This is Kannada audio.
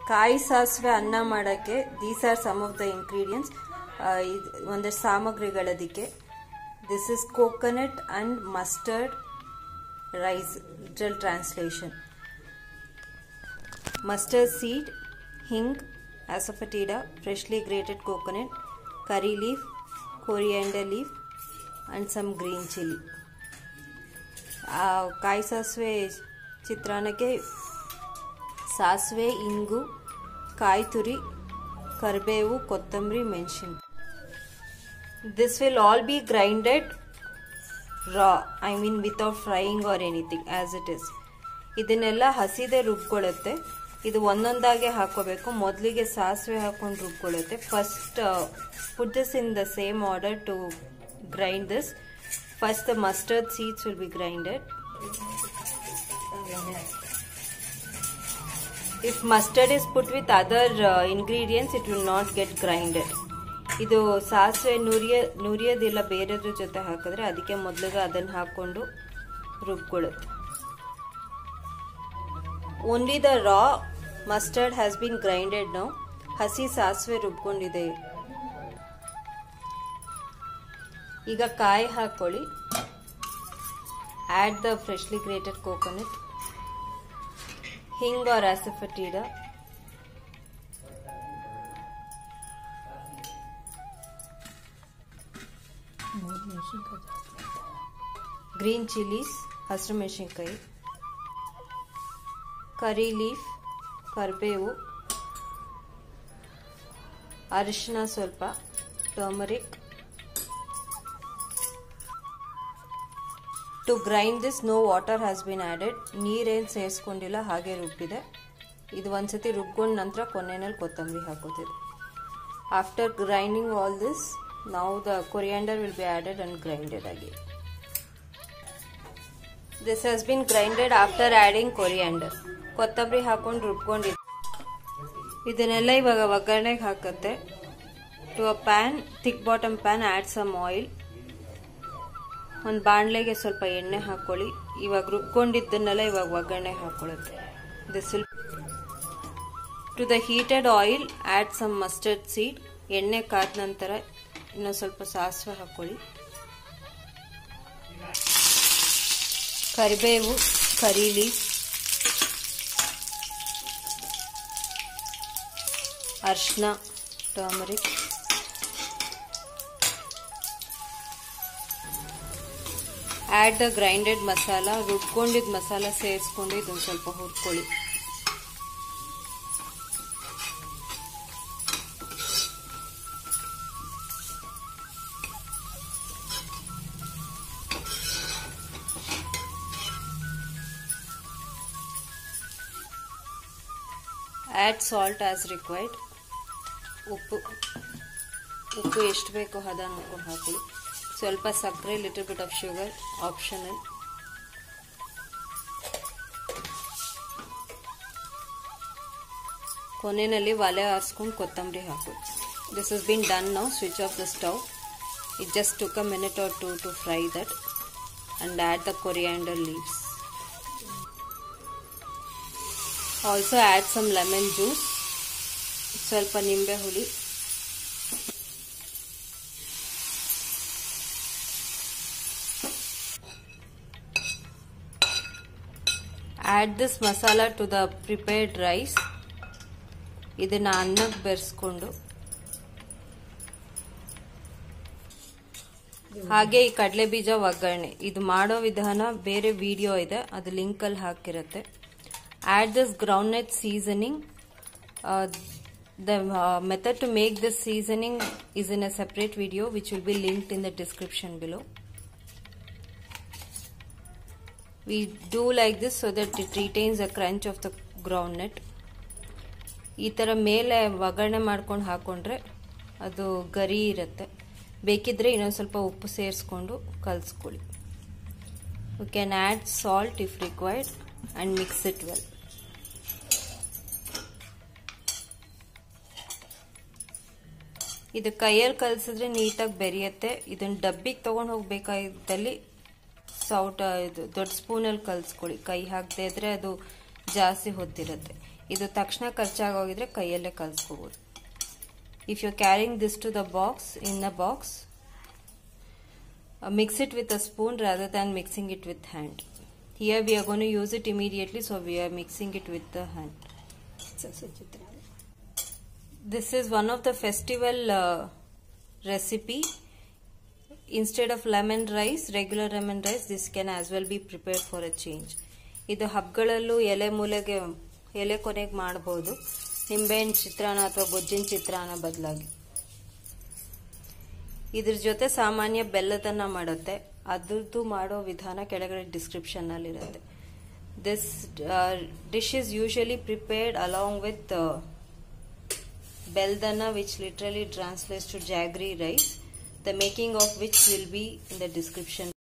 ಕಾಯಿ ಸಾಸಿವೆ ಅನ್ನ ಮಾಡೋಕ್ಕೆ these are some of the ingredients. ಒಂದಷ್ಟು ಸಾಮಗ್ರಿಗಳದಕ್ಕೆ. This is coconut and mustard rice, literal translation. Mustard seed, hing, asafoetida, freshly grated coconut, curry leaf, coriander leaf and some green chili. ಕಾಯಿ ಸಾಸಿವೆ ಚಿತ್ರಾನ್ನಕ್ಕೆ ಸಾಸಿವೆ, ಇಂಗು, ಕಾಯಿ ತುರಿ, ಕರಿಬೇವು, ಕೊತ್ತಂಬರಿ, ಮೆಣಸಿನ. This will all be grinded raw, I mean without frying or anything, as it is. ಇದನ್ನೆಲ್ಲ ಹಸಿದೆ ರುಬ್ಕೊಳ್ಳುತ್ತೆ. ಇದು ಒಂದೊಂದಾಗೆ ಹಾಕೋಬೇಕು. ಮೊದಲಿಗೆ ಸಾಸಿವೆ ಹಾಕೊಂಡು ರುಬ್ಕೊಳ್ಳುತ್ತೆ. First put this in the same order to grind this. First the mustard seeds will be grinded. If mustard is put with other ingredients, it will not get grinded. ಇದು ಸಾಸಿವೆ ನುರಿಯೋದಿಲ್ಲ ಬೇರೆದ್ರ ಜೊತೆ ಹಾಕಿದ್ರೆ, ಅದಕ್ಕೆ ಮೊದಲಿಗೆ ಅದನ್ನು ಹಾಕೊಂಡು ರುಬ್ಕೊಳ್ಳುತ್ತೆ. Only the raw mustard has been grinded now. ಹಸಿ ಸಾಸಿವೆ ರುಬ್ಕೊಂಡಿದೆ. ಈಗ ಕಾಯಿ ಹಾಕೊಳ್ಳಿ. Add the freshly grated coconut, hing or asafoetida, green chilies, ಹಸಿರು ಮೆಣಸಿನಕಾಯಿ, ಕರಿ ಲೀಫ್, ಕರಿಬೇವು, ಅರಿಶಿನ ಸ್ವಲ್ಪ, turmeric. To grind this no water has been added. ನೀರೇನು ಸೇರಿಸ್ಕೊಂಡಿಲ್ಲ, ಹಾಗೆ ರುಬ್ಬಿದೆ. ಇದು ಒಂದ್ಸತಿ ರುಬ್ಕೊಂಡ ನಂತರ ಕೊನೆಯಲ್ಲಿ ಕೊತ್ತಂಬರಿ ಹಾಕೋತಿದೆ. After grinding all this, now the coriander will be added and grinded again. This has been grinded after adding coriander. ಕೊತ್ತಂಬರಿ ಹಾಕೊಂಡು ರುಬ್ಕೊಂಡಿದ್ದೆ. ಇದನ್ನೆಲ್ಲ ಇವಾಗ ಒಗ್ಗರಣೆಗೆ ಹಾಕುತ್ತೆ. To a pan, thick bottom pan, add some oil. ಒಂದು ಬಾಣಲೆಗೆ ಸ್ವಲ್ಪ ಎಣ್ಣೆ ಹಾಕೊಳ್ಳಿ. ಇವಾಗ ರುಬ್ಕೊಂಡಿದ್ದನ್ನೆಲ್ಲ ಇವಾಗ ಒಗ್ಗರಣೆಗೆ ಹಾಕೊಳ್ಳುತ್ತೆ. This will to the heated oil add some mustard seed. ಎಣ್ಣೆ ಕಾದ ನಂತರ ಇನ್ನೊಂದು ಸ್ವಲ್ಪ ಸಾಸಿವೆ ಹಾಕೊಳ್ಳಿ. ಕರಿಬೇವು, ಕರಿ ಲೀಫ್, ಅರಿಶಿನ, turmeric, add the grinded masala. ರುಬ್ಕೊಂಡಿದ್ದ ಮಸಾಲ ಸೇರಿಸ್ಕೊಂಡು ಇದೊಂದು ಸ್ವಲ್ಪ ಹುರ್ಕೊಳ್ಳಿ. Add salt as required. ಉಪ್ಪು ಎಷ್ಟು ಬೇಕೋ ಹದ ನೋಡ್ಕೊಂಡು ಹಾಕೊಳ್ಳಿ. ಸ್ವಲ್ಪ ಸಕ್ಕರೆ, little bit of sugar, optional. ಕೊನೆಯಲ್ಲಿ ಒಲೆ ಆರಿಸ್ಕೊಂಡು ಕೊತ್ತಂಬರಿ ಹಾಕೊಳ್ಳಿ. This has been done now. Switch off the stove. It just took a minute or two to fry that and add the coriander leaves. Also add some lemon juice, ಸ್ವಲ್ಪ ನಿಂಬೆ ಹುಳಿ, add this masala to the prepared rice. ಇದನ್ನ ಅನ್ನಕ್ಕೆ ಬೆರೆಸ್ಕೊಂಡು, ಹಾಗೆ ಈ ಕಡಲೆ ಬೀಜ ಒಗ್ಗರಣೆ. ಇದು ಮಾಡೋ ವಿಧಾನ ಬೇರೆ ವಿಡಿಯೋ ಇದೆ, ಅದು ಲಿಂಕಲ್ಲಿ ಹಾಕಿರುತ್ತೆ. Add this groundnut seasoning. The method to make this seasoning is in a separate video which will be linked in the description below. We do like this so that it retains the crunch of the groundnut. ಈ ಥರ ಮೇಲೆ ಒಗ್ಗರಣೆ ಮಾಡ್ಕೊಂಡು ಹಾಕೊಂಡ್ರೆ ಅದು ಗರಿ ಇರುತ್ತೆ. ಬೇಕಿದ್ರೆ ಇನ್ನೊಂದು ಸ್ವಲ್ಪ ಉಪ್ಪು ಸೇರಿಸ್ಕೊಂಡು ಕಲಿಸ್ಕೊಳ್ಳಿ. You can add salt if required and mix it well. ಇದು ಕೈಯಲ್ಲಿ ಕಲಸಿದ್ರೆ ನೀಟಾಗಿ ಬೆರೆಯುತ್ತೆ. ಇದನ್ನ ಡಬ್ಬಿಗೆ ತಗೊಂಡು ಹೋಗ್ಬೇಕಾದಲ್ಲಿ ಇದು ದೊಡ್ಡ ಸ್ಪೂನಲ್ಲಿ ಕಲಿಸ್ಕೊಳ್ಳಿ. ಕೈ ಹಾಕದೇ ಇದ್ರೆ ಅದು ಜಾಸ್ತಿ ಹೊತ್ತಿರುತ್ತೆ. ಇದು ತಕ್ಷಣ ಖರ್ಚಾಗೋಗಿದ್ರೆ ಕೈಯಲ್ಲೇ ಕಲಿಸ್ಕೋಬಹುದು. If you're carrying this to the box, in a box, mix it with a spoon rather than mixing it with hand. Here we are going to use it immediately, so we are mixing it with the hand. This is one of the festival recipe. Instead of lemon rice, regular lemon rice, this can as well be prepared for a change. ಇದು ಹಬ್ಬಗಳಲ್ಲೂ ಎಲೆ ಮೂಲೆಗೆ ಎಲೆ ಕೊನೆಗೆ ಮಾಡಬಹುದು, ನಿಂಬೆಹಣ್ಣು ಚಿತ್ರಾನ್ನ ಅಥವಾ ಗೊಜ್ಜಿನ ಚಿತ್ರಾನ್ನ ಬದಲಾಗಿ. ಇದ್ರ ಜೊತೆ ಸಾಮಾನ್ಯ ಬೆಲ್ಲದನ್ನ ಮಾಡುತ್ತೆ, ಅದ್ರದ್ದು ಮಾಡೋ ವಿಧಾನ ಕೆಳಗಡೆ ಡಿಸ್ಕ್ರಿಪ್ಷನ್ ನಲ್ಲಿ ಇರುತ್ತೆ. This dish is usually prepared along with ಬೆಲ್ದನ್ನ, which literally translates to jaggery rice, the making of which will be in the description.